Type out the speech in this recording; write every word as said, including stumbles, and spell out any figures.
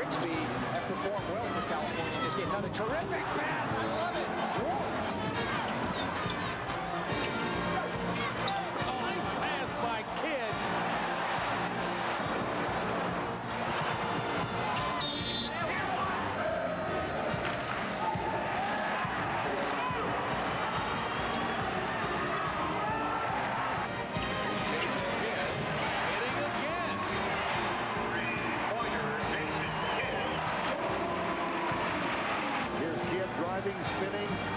Rigsby have performed well for California in this game. Another terrific pass. I love it. Oh, nice pass by Kidd. Driving, spinning,